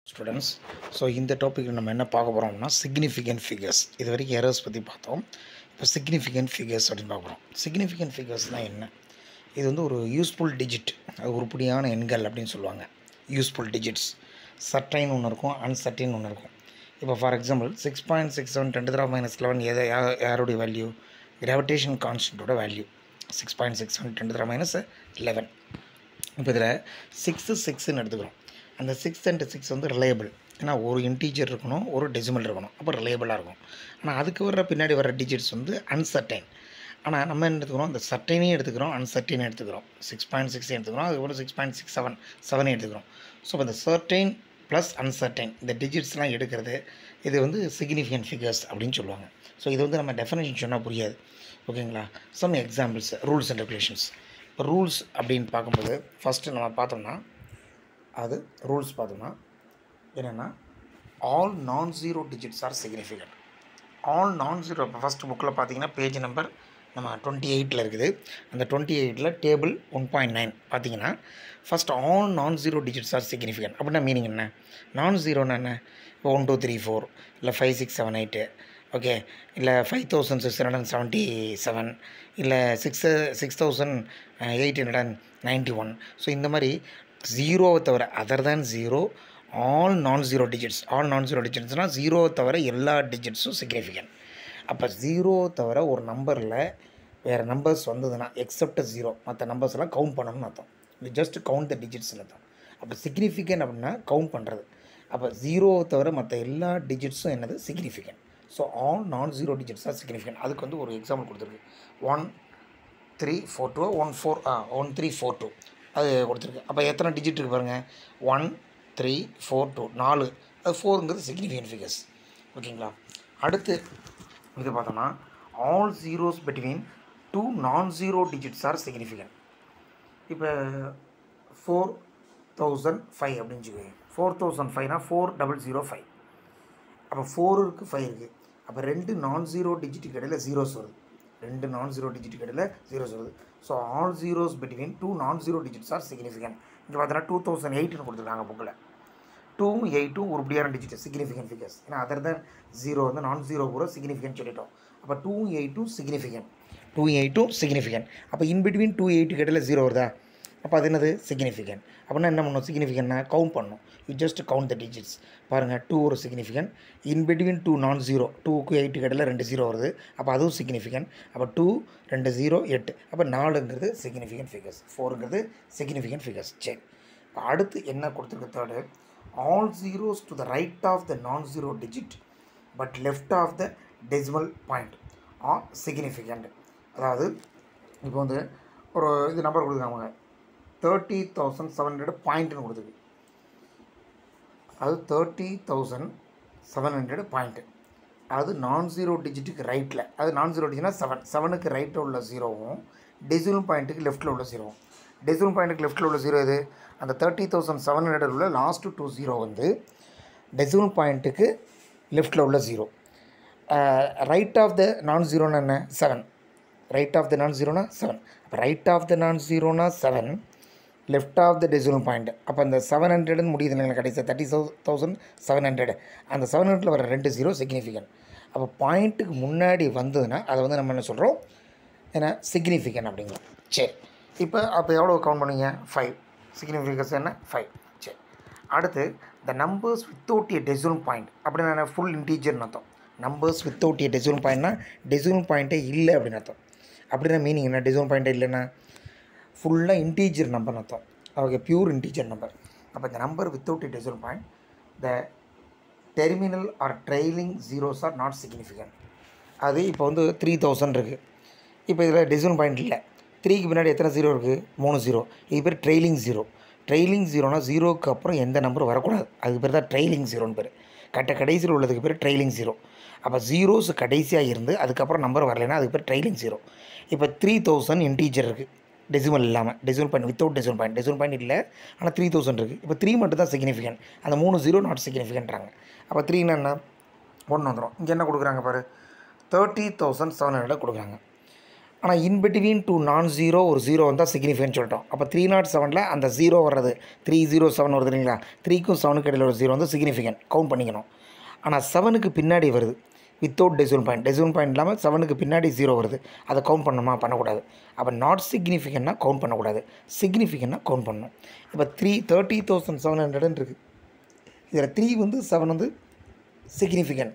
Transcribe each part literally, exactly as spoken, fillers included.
Students. So இந்த டாப்பிக்கில் நம்ம என்ன பார்க்க போகிறோம்னா சிக்னிஃபிகண்ட் ஃபிகர்ஸ். இது வரைக்கும் எரர்ஸ் பற்றி பார்த்தோம். இப்போ சிக்னிஃபிகண்ட் ஃபிகர்ஸ் அப்படின்னு பார்க்க போகிறோம். சிக்னிஃபிகண்ட் ஃபிகர்ஸ்னால் என்ன? இது வந்து ஒரு யூஸ்ஃபுல் டிஜிட், அது உருப்படியான எண்கள் அப்படின்னு சொல்லுவாங்க. யூஸ்ஃபுல் டிஜிட்ஸ் சர்டைன் ஒன்று இருக்கும், அன்சர்டைன் ஒன்று இருக்கும். இப்போ for example six point six seven ten த்ரா மைனஸ் லெவன் எதை யாருடைய வேல்யூ? கிராவிடேஷன் கான்ஸ்டன்ட்டோட value six point six seven ten த்ரா மைனஸ் லெவன். இப்போ இதில் சிக்ஸு சிக்ஸ்ன்னு எடுத்துக்கிறோம். அந்த சிக்ஸ் அண்ட் சிக்ஸ் வந்து ரிலையபிள். ஏன்னா ஒரு இன்டீஜர் இருக்கணும், ஒரு டெசிமல் இருக்கணும், அப்போ ரிலையபிளாக இருக்கும். ஆனால் அதுக்கு வர பின்னாடி வர டிஜிட்ஸ் வந்து அன்சர்டைன். ஆனால் நம்ம என்ன எடுத்துக்கிறோம்? அந்த சர்டைனையும் எடுத்துக்கிறோம், அன்சர்டைனையும் எடுத்துக்கிறோம். சிக்ஸ் பாயிண்ட் சிக்ஸ் எடுத்துக்கிறோம், அதுக்கப்புறம் சிக்ஸ் பாயிண்ட் சிக்ஸ் செவன் செவனையும் எடுத்துக்கிறோம். ஸோ இப்போ இந்த சர்டைன் ப்ளஸ் அன்சர்டைன் இந்த டிஜிட்ஸ்லாம் எடுக்கிறது இது வந்து சிக்னிஃபிகண்ட் ஃபிகர்ஸ் அப்படின்னு சொல்லுவாங்க. ஸோ இது வந்து நம்ம டெஃபினேஷன் சொன்னால் புரியாது, ஓகேங்களா? Some examples, rules and regulations. இப்போ ரூல்ஸ் அப்படின்னு பார்க்கும்போது ஃபஸ்ட்டு நம்ம பார்த்தோம்னா அது ரூல்ஸ் பார்த்தோம்னா என்னென்னா all non zero digits are significant. All non zero இப்போ ஃபஸ்ட் புக்கில் பார்த்தீங்கன்னா பேஜ் நம்பர் நம்ம டுவெண்ட்டி எயிட்டில் இருக்குது. அந்த டுவெண்ட்டி எயிட்டில் டேபிள் ஒன் பாயிண்ட் நைன் பார்த்தீங்கன்னா first all non zero digits are significant. அப்படின்னா மீனிங் என்ன? நான் ஜீரோன்னா என்ன? இப்போ ஒன் டூ த்ரீ ஃபோர் இல்லை five six seven eight, okay, இல்லை five thousand six hundred and seventy seven, இல்லை six six thousand eight hundred and ninety one. So இந்த மாதிரி ஜீரோவை தவிர other than zero all non zero digits. All non zero டிஜிட்ஸ்னால் ஜீரோவை தவிர எல்லா டிஜிட்ஸும் சிக்னிஃபிகண்ட். அப்போ ஜீரோவை தவிர ஒரு நம்பரில் வேறு நம்பர்ஸ் வந்ததுன்னா எக்ஸப்ட் ஜீரோ மற்ற நம்பர்ஸ் எல்லாம் கவுண்ட் பண்ணணும்னு அர்த்தம். இது ஜஸ்ட் கவுண்ட் த டிஜிட்ஸ்னு அர்த்தம். அப்போ சிக்னிஃபிகண்ட் அப்படின்னா கவுண்ட் பண்ணுறது. அப்போ ஜீரோவை தவிர மற்ற எல்லா டிஜிட்ஸும் என்னது? Significant. So all non zero digits are significant. அதுக்கு வந்து ஒரு எக்ஸாம்பிள் கொடுத்துருக்கு. One three four two one four ah one three four two அது கொடுத்துருக்கு. அப்போ எத்தனை டிஜிட் இருக்குது பாருங்கள்? ஒன் த்ரீ ஃபோர் டூ நாலு. அது ஃபோருங்கிறது சிக்னிஃபிகண்ட் ஃபிகர்ஸ், ஓகேங்களா? அடுத்து இது பார்த்தோம்னா all zeros between two non zero digits are significant. இப்போ ஃபோர் தௌசண்ட் ஃபைவ் அப்படின்னு வச்சுக்கோங்க. ஃபோர் தௌசண்ட் ஃபைவ்னா ஃபோர் டபுள் ஜீரோ ஃபைவ். அப்போ ஃபோர் இருக்குது, ஃபைவ் இருக்குது. அப்போ ரெண்டு நான் ஜீரோ டிஜிட்டுக்கு இடையில் ஜீரோஸ் வருது. ரெண்டு நான் ஜீரோ டிஜிட்டுக்கு இடையில் ஜீரோஸ் வருது. So all zeros between two non zero digits are significant. இங்கே பார்த்தீங்கன்னா டூ தௌசண்ட் எயிட்னு கொடுத்துருக்காங்க புக்கில். டூவும் எயிட்டும் உருப்படியான டிஜிட் சிக்னிஃபிகண்ட் ஃபிகர்ஸ். ஏன்னா அதர் தான் ஜீரோ வந்து நான் ஜீரோ கூட சிக்னிஃபிகண்ட் சொல்லிட்டோம். அப்போ டூவும் எயிட்டும் சிக்னிஃபிகண்ட், டூ எயிட்டும் சிக்னிஃபிகண்ட். அப்போ இன் பிட்வீன் டூ எயிட்டுக்கு இடையில் ஜீரோ வருதா? அப்போ அது என்னது? சிக்னிஃபிகண்ட். அப்படின்னா என்ன பண்ணணும்? சிக்னிஃபிகண்ட்னா கவுண்ட் பண்ணணும். You just count the digits. பாருங்கள், டூ ஒரு significant. In between two non zero, டூக்கு எயிட்டுக்கு இடையில் ரெண்டு ஜீரோ வருது. அப்போ அதுவும் சிக்னிஃபிகண்ட். அப்போ டூ ரெண்டு ஜீரோ எட்டு. அப்போ நாலுங்கிறது சிக்னிஃபிகண்ட் ஃபிகர்ஸ், ஃபோருங்கிறது சிக்னிஃபிகண்ட் ஃபிகர்ஸ். சரி, அடுத்து என்ன கொடுத்துருக்கு? Third, all zeros to the right of the non zero digit but left of the decimal point are significant. அதாவது இப்போ வந்து ஒரு இது நம்பர் கொடுத்துருக்காங்க, தேர்ட்டி தௌசண்ட் செவன் ஹண்ட்ரட் பாயிண்ட்னு கொடுத்துருக்கு. அது thirty thousand seven hundred point. அது நான் ஜீரோ டிஜிட்டுக்கு ரைட்டில், அது நான் ஜீரோ டிஜிட்னா செவன், செவனுக்கு ரைட்டில் உள்ள ஜீரோவும் டெசிமல் பாயிண்ட்டுக்கு லெஃப்ட்டில் உள்ள ஜீரோவும். டெசிமல் பாயிண்ட்டுக்கு லெஃப்ட்டில் உள்ள ஜீரோ இது அந்த தேர்ட்டி தௌசண்ட் செவன் ஹண்ட்ரட் உள்ள லாஸ்ட்டு டூ ஜீரோ வந்து டெசிமல் பாயிண்ட்டுக்கு லெஃப்ட்டில் உள்ள zero. Right of the non ஜீரோனா என்ன? Seven. Right of the non ஜீரோனா செவன். அப்போ ரைட் ஆஃப் த நான் ஜீரோனா seven, left of the decimal point. அப்போ அந்த செவன் ஹண்ட்ரட்னு முடியுது இல்லைங்களா? கடைசி தேர்ட்டி தௌசண்ட் செவன் ஹண்ட்ரட் அந்த செவன் ஹண்ட்ரடில் வர ரெண்டு ஜீரோ சிக்னிஃபிகண்ட். அப்போ பாயிண்ட்டுக்கு முன்னாடி வந்ததுன்னா அதை வந்து நம்ம என்ன சொல்கிறோம்? ஏன்னா சிக்னிஃபிகண்ட் அப்படிங்கிறோம். சரி, இப்போ அப்போ எவ்வளோ கவுண்ட் பண்ணுவீங்க? ஃபைவ். சிக்னிஃபிகன்ஸ் என்ன? ஃபைவ். சரி, அடுத்து the numbers without a decimal point அப்படின்னா என்ன? ஃபுல் இன்டீஜர்னு அர்த்தம். நம்பர்ஸ் வித்தவுட் ஏ டெசிமல் பாயிண்ட்னா டெசிமல் பாயிண்ட்டே இல்லை அப்படின்னு அர்த்தம். அப்படின்னா மீனிங் என்ன? டெசிமல் பாயிண்ட்டே இல்லைன்னா ஃபுல்லாக இன்டீஜர் நம்பர்னு அர்த்தம். Okay, pure integer number. அப்போ இந்த number without a decimal point the terminal or trailing zeros are not significant. அது இப்போ வந்து த்ரீ தௌசண்ட் இருக்குது. இப்போ இதில் டெசிமல் பாயிண்ட் இல்லை. த்ரீக்கு பின்னாடி எத்தனை ஜீரோ இருக்குது? மூணு ஜீரோ. இது பேர் ட்ரெயிலிங் ஜீரோ. ட்ரெயிலிங் ஜீரோனா ஜீரோக்கு அப்புறம் எந்த நம்பரும் வரக்கூடாது. அதுக்கு பேர் தான் ட்ரெயிலிங் ஜீரோன்னு பேர். கட்ட கடைசியில் உள்ளதுக்கு பேர் ட்ரெயிலிங் ஜீரோ. அப்போ ஜீரோஸ் கடைசியாக இருந்து அதுக்கப்புறம் நம்பர் வரலைன்னா அதுக்கு பேர் ட்ரெயிலிங் ஜீரோ. இப்போ த்ரீ தௌசண்ட் இன்டீஜர் இருக்குது, டெசிமல் இல்லாமல். Decimal point without decimal point. Decimal point இல்லை, ஆனால் த்ரீ தௌசண்ட் இருக்குது. இப்போ த்ரீ மட்டும் தான் சிக்னிஃபிகண்ட். அந்த மூணு ஜீரோ நாட் சிக்னிஃபிகண்ட்றாங்க. அப்போ த்ரீனா என்ன? ஒன்று வந்துடும். இங்கே என்ன கொடுக்குறாங்க பாரு? தேர்ட்டி தௌசண்ட் செவன் ஹண்ட்ரட் கொடுக்குறாங்க. ஆனால் in between two non zero ஒரு ஜீரோ வந்தால் சிக்னிஃபிகன்ட் சொல்லிட்டோம். அப்போ த்ரீ நாட் செவனில் அந்த ஜீரோ வர்றது த்ரீ ஜீரோ செவன் வருது இல்லைங்களா, த்ரீக்கும் செவனுக்கு இடையில் ஒரு ஜீரோ வந்து சிக்னிஃபிகன்ட் கவுண்ட் பண்ணிக்கணும். ஆனால் செவனுக்கு பின்னாடி வருது without decimal point, decimal point இல்லாமல் செவனுக்கு பின்னாடி ஜீரோ வருது, அதை கவுண்ட் பண்ணணுமா? பண்ணக்கூடாது. அப்போ நாட் சிக்னிஃபிகன்ட்னா கவுண்ட் பண்ணக்கூடாது, சிக்னிஃபிகன்ட்னா கவுண்ட் பண்ணணும். இப்போ த்ரீ தேர்ட்டி தௌசண்ட் செவன் ஹண்ட்ரட்னு இருக்குது. இதில் த்ரீ வந்து செவன் வந்து significant.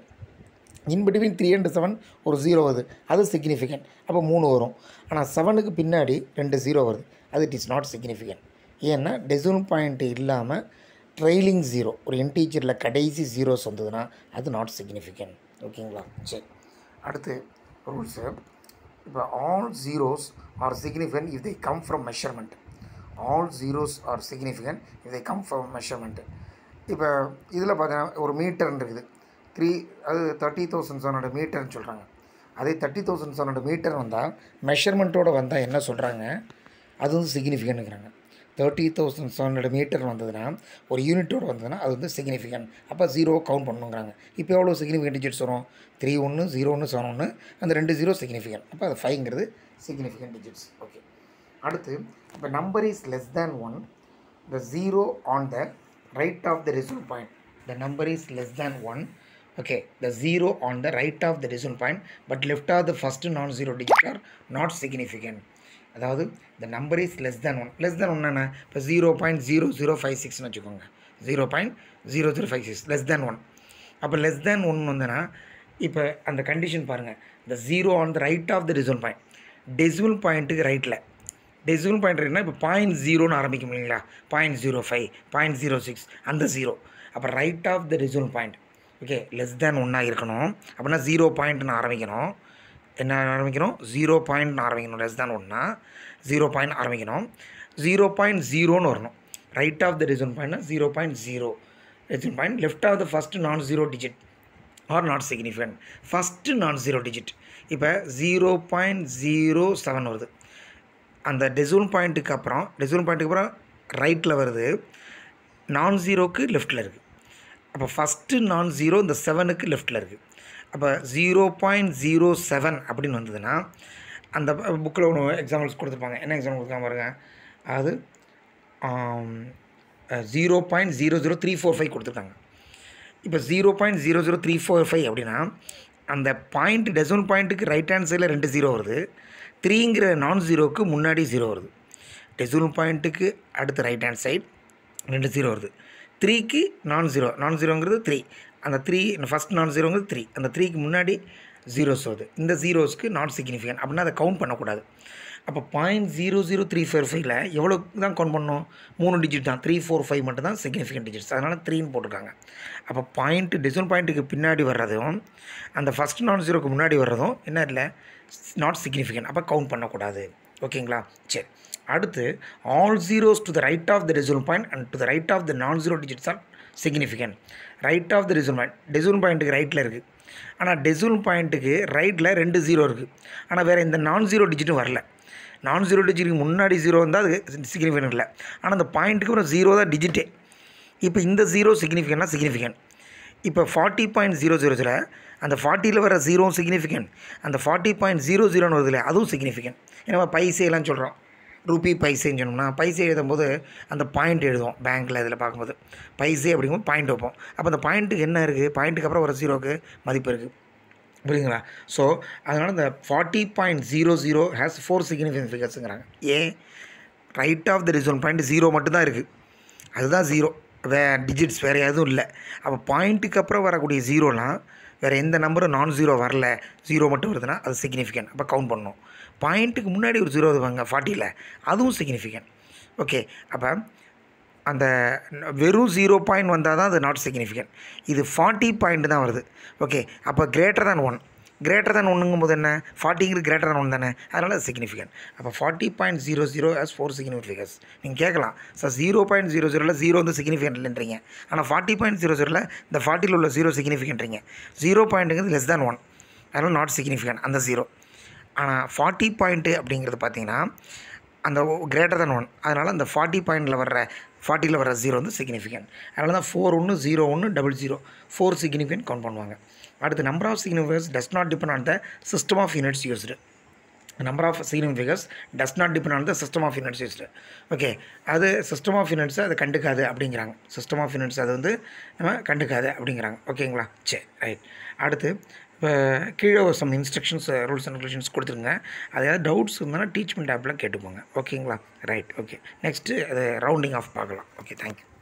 In between three and seven ஒரு ஜீரோ வருது, அது சிக்னிஃபிகன்ட். அப்போ மூணு வரும். ஆனால் செவனுக்கு பின்னாடி ரெண்டு ஜீரோ வருது, அது இட் இஸ் நாட் சிக்னிஃபிகன்ட். ஏன்னா டெசிமல் பாயிண்ட் இல்லாமல் ட்ரெயிலிங் ஜீரோ ஒரு இன்டீஜரில் கடைசி ஜீரோஸ் வந்ததுன்னா அது நாட் சிக்னிஃபிகன்ட். ஓகேங்களா? சரி, அடுத்து ரூல்ஸு. இப்போ all zeros are significant if they come from measurement. All zeros are significant if they come from measurement. இப்போ இதில் பார்த்தீங்கன்னா ஒரு மீட்டர்னு இருக்குது, த்ரீ அது தேர்ட்டி தௌசண்ட் செவன் ஹண்ட்ரட் மீட்டர்னு சொல்கிறாங்க. அதே thirty thousand seven hundred metre வந்தால் மெஷர்மெண்ட்டோடு வந்தால் என்ன சொல்கிறாங்க, அது வந்து சிக்னிஃபிகன்ட்ங்கிறாங்க. Thirty thousand seven hundred metre வந்ததுன்னா ஒரு யூனிட்டோடு வந்ததுன்னா அது வந்து சிக்னிஃபிகன்ட். அப்போ ஜீரோ கவுண்ட் பண்ணுங்கிறாங்க. இப்போ எவ்வளோ சிக்னிஃபிகன்ட் டிஜிட்ஸ் வரும்? த்ரீ ஒன்று ஜீரோ ஒன்று செவன் ஒன்று, அந்த ரெண்டு ஜீரோ சிக்னிஃபிகன்ட். அப்போ அது ஃபைவ்ங்கிறது சிக்னிஃபிகன்ட் டிஜிட்ஸ். ஓகே, அடுத்து இப்போ number is less than one, the zero on the right of the decimal point. The number is less than one, okay, the zero on the right of the decimal point but left of the first non-zero digit are not significant. அதாவது the number is less than one. less than one என்ன? இப்போ zero point zero zero five சிக்ஸ்னு வச்சுக்கோங்க, zero point zero zero five six less than one. அப்போ less than one வந்தனா இப்போ அந்த condition பாருங்கள், the zero on the right of the decimal point, decimal பாயிண்ட்டுக்கு ரைட்டில் டெசிமல் பாயிண்ட் இருக்குன்னா இப்போ பாயிண்ட் ஜீரோன்னு ஆரம்பிக்கும் இல்லைங்களா, point zero five point zero six அந்த ஜீரோ. அப்போ right of the decimal point okay less than ஒன்னாக இருக்கணும். அப்படின்னா ஜீரோ பாயிண்ட்னு ஆரம்பிக்கணும். என்ன ஆரம்பிக்கணும்? ஜீரோ பாயிண்ட்னு ஆரம்பிக்கணும். லெஸ் தேன் ஒன்னா ஜீரோ பாயிண்ட் ஆரம்பிக்கணும். ஜீரோ பாயிண்ட் ஜீரோன்னு வரணும். ரைட் ஆஃப் த டெசிமல் பாயிண்ட்னா zero point zero decimal point. Left of the first non zero digit are not significant. First non zero digit இப்போ ஜீரோ பாயிண்ட் ஜீரோ செவன் வருது. அந்த decimal பாயிண்ட்டுக்கு அப்புறம் decimal பாயிண்ட்டுக்கு அப்புறம் ரைட்டில் வருது, நான் ஜீரோக்கு லெஃப்ட்டில் இருக்குது. அப்போ ஃபஸ்ட்டு நான் ஜீரோ இந்த செவனுக்கு லெஃப்ட்டில் இருக்குது. அப்போ ஜீரோ பாயிண்ட் ஜீரோ செவன் அப்படின்னு வந்ததுன்னா அந்த புக்கில் ஒன்று எக்ஸாம்பிள்ஸ் கொடுத்துருப்பாங்க. என்ன எக்ஸாம்பிள் கொடுக்காம பாருங்க, அது zero point zero zero three four five கொடுத்துருக்காங்க. இப்போ zero point zero zero three four five அப்படின்னா அந்த பாயிண்ட் டெசிமல் பாயிண்ட்டுக்கு ரைட் ஹேண்ட் சைடில் ரெண்டு ஜீரோ வருது, த்ரீங்கிற நான் ஜீரோவுக்கு முன்னாடி ஜீரோ வருது. டெசிமல் பாயிண்ட்டுக்கு அடுத்து ரைட் ஹேண்ட் சைடு ரெண்டு ஜீரோ வருது, த்ரீக்கு நான் ஜீரோ நான் ஜீரோங்கிறது த்ரீ, அந்த த்ரீ ஃபஸ்ட் நான் ஜீரோங்கிறது த்ரீ, அந்த த்ரீக்கு முன்னாடி ஜீரோஸ் வருது. இந்த ஜீரோஸ்க்கு நாட் சிக்னிஃபிகன்ட் அப்படின்னா அதை கவுண்ட் பண்ணக்கூடாது. அப்போ point zero zero three four ஃபைவ்ல எவ்வளோ தான் கவுண்ட் பண்ணணும்? மூணு டிஜிட் தான், த்ரீ ஃபோர் ஃபைவ் மட்டும் தான் சிக்னிஃபிகன்ட் டிஜிட்ஸ், அதனால் த்ரீன்னு போட்டிருக்காங்க. அப்போ பாயிண்ட் டெசிமல் பாயிண்ட்டுக்கு பின்னாடி வர்றதும் அந்த ஃபஸ்ட் நான் ஜீரோக்கு முன்னாடி வர்றதும் என்ன இல்லை, நாட் சிக்னிஃபிகன்ட், அப்போ கவுண்ட் பண்ணக்கூடாது. ஓகேங்களா? சரி, அடுத்து all zeros to the right of the decimal point and to the right of the non zero digits are significant. Right of the decimal point decimal பாயிண்ட்டுக்கு ரைட்டில் இருக்குது, ஆனால் டெசிமல் பாயிண்ட்டுக்கு ரைட்டில் ரெண்டு ஜீரோ இருக்குது, ஆனால் வேறு இந்த நான் ஜீரோ டிஜிட்டும் வரல. நான் ஜீரோ டிஜிட்டுக்கு முன்னாடி ஜீரோ இருந்தால் அது சிக்னிஃபிகன்ட் இல்லை, ஆனால் அந்த பாயிண்ட்டுக்கு ஒரு ஜீரோ தான் டிஜிட்டே. இப்போ இந்த ஜீரோ சிக்னிஃபிகன்ட்னா சிக்னிஃபிகன்ட். இப்போ forty point zero zero zero அந்த ஃபார்ட்டியில் வர ஜீரோ சிக்னிஃபிகன்ட், அந்த ஃபார்ட்டி பாயிண்ட் ஜீரோ ஜீரோன்னு வருது இல்லை அதுவும் சிக்னிஃபிகன்ட். ஏன்னா பைசேலாம் சொல்கிறோம், ரூபி பைசேன்னு சொன்னோம்னா பைசே எழுதும்போது அந்த பாயிண்ட் எழுதுவோம் பேங்க்கில், இதில் பார்க்கும்போது பைசே அப்படிங்கும்போது பாயிண்ட் வைப்போம். அப்போ அந்த பாயிண்ட்டுக்கு என்ன இருக்குது, பாயிண்ட்டுக்கு அப்புறம் ஒரு ஜீரோக்கு மதிப்பு இருக்குது, புரியுதுங்களா? ஸோ அதனால் இந்த forty point zero zero has four significant ஃபிகர்ஸுங்கிறாங்க. ஏன்? Right of the decimal point zero மட்டும்தான் இருக்குது, அதுதான் ஜீரோ, வே டிஜிட்ஸ் வேறு எதுவும் இல்லை. அப்போ பாயிண்ட்டுக்கு அப்புறம் வரக்கூடிய ஜீரோலாம் வேறு எந்த நம்பரும் நான் ஜீரோ வரல, ஜீரோ மட்டும் வருதுன்னா அது சிக்னிஃபிகன்ட், அப்போ கவுண்ட் பண்ணணும். பாயிண்ட்டுக்கு முன்னாடி ஒரு ஜீரோ வருவாங்க ஃபார்ட்டியில், அதுவும் சிக்னிஃபிகன்ட். ஓகே, அப்போ அந்த வெறும் ஜீரோ பாயிண்ட் வந்தால் தான் அது நாட் சிக்னிஃபிகன்ட். இது ஃபார்ட்டி பாயிண்ட் தான் வருது. ஓகே, அப்போ greater than one, greater than ஒன்றுங்கும் போது என்ன, ஃபார்ட்டிங்கிறது கிரேட்டர் தேன் ஒன் தானே, அதனால் அது சிக்னிஃபிகன்ட். அப்போ forty point zero zero has four significant figures. நீங்கள் கேட்கலாம், சார் ஜீரோ பாயிண்ட் ஜீரோ ஜீரோவில் ஜீரோ வந்து சிக்னிஃபிகன்ட் இல்லைன்றீங்க, ஆனால் ஃபார்ட்டி பாயிண்ட் ஜீரோ ஜீரோவில் இந்த ஃபார்ட்டியில் உள்ள ஜீரோ சிக்னிஃபிகன்ட்றீங்க. ஜீரோ பாயிண்ட்டுங்கிறது லெஸ் தேன் ஒன், அதனால் நாட் சிக்னிஃபிகன்ட் அந்த ஜீரோ. ஆனால் ஃபார்ட்டி பாயிண்ட்டு அப்படிங்கிறது பார்த்தீங்கன்னா அந்த கிரேட்டர் தேன் ஒன், அதனால் அந்த ஃபார்ட்டி பாயிண்டில் வர்ற ஃபார்ட்டியில் வர ஜீரோ வந்து சிக்னிஃபிகன்ட். அதனால தான் ஃபோர் ஒன்று ஜீரோ ஒன்று double zero four significant count பண்ணுவாங்க. அடுத்து number of significance does not depend on the system of units used. Number of significant figures does not depend on the system of units used. Okay, அது system of யூனிட்ஸை அது கண்டுக்காது அப்படிங்கிறாங்க. System of units அது வந்து நம்ம கண்டுக்காது அப்படிங்கிறாங்க. ஓகேங்களா? சரி, ரைட். அடுத்து இப்போ கீழே ஒரு some instructions rules and regulations கொடுத்துருங்க. அதாவது டவுட்ஸ் இருந்தாலும் டீச்மெண்ட் ஆப்பில் கேட்டுப்போங்க. ஓகேங்களா? ரைட். ஓகே, நெக்ஸ்ட்டு அது ரவுண்டிங் ஆஃப் பார்க்கலாம். Okay, thank you.